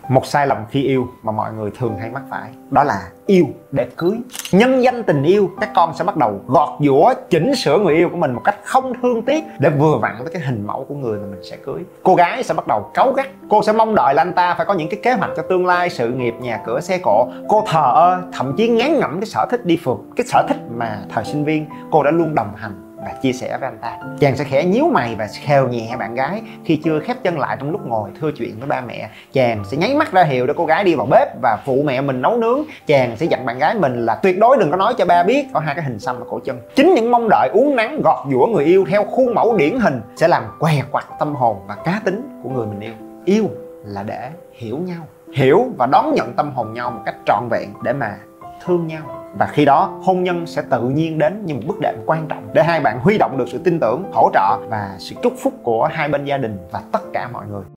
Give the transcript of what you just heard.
Một sai lầm khi yêu mà mọi người thường hay mắc phải đó là yêu để cưới. Nhân danh tình yêu, các con sẽ bắt đầu gọt giũa, chỉnh sửa người yêu của mình một cách không thương tiếc để vừa vặn với cái hình mẫu của người mà mình sẽ cưới. Cô gái sẽ bắt đầu cáu gắt, cô sẽ mong đợi là anh ta phải có những cái kế hoạch cho tương lai, sự nghiệp, nhà cửa, xe cộ. Cô thờ ơ, thậm chí ngán ngẩm cái sở thích đi phượt, cái sở thích mà thời sinh viên cô đã luôn đồng hành và chia sẻ với anh ta. Chàng sẽ khẽ nhíu mày và khều nhẹ bạn gái khi chưa khép chân lại trong lúc ngồi thưa chuyện với ba mẹ. Chàng sẽ nháy mắt ra hiệu để cô gái đi vào bếp và phụ mẹ mình nấu nướng. Chàng sẽ dặn bạn gái mình là tuyệt đối đừng có nói cho ba biết có hai cái hình xăm ở cổ chân. Chính những mong đợi uốn nắn gọt giũa người yêu theo khuôn mẫu điển hình sẽ làm què quặt tâm hồn và cá tính của người mình yêu. Yêu là để hiểu nhau, hiểu và đón nhận tâm hồn nhau một cách trọn vẹn để mà thương nhau. Và khi đó hôn nhân sẽ tự nhiên đến như một bước đệm quan trọng để hai bạn huy động được sự tin tưởng, hỗ trợ và sự chúc phúc của hai bên gia đình và tất cả mọi người.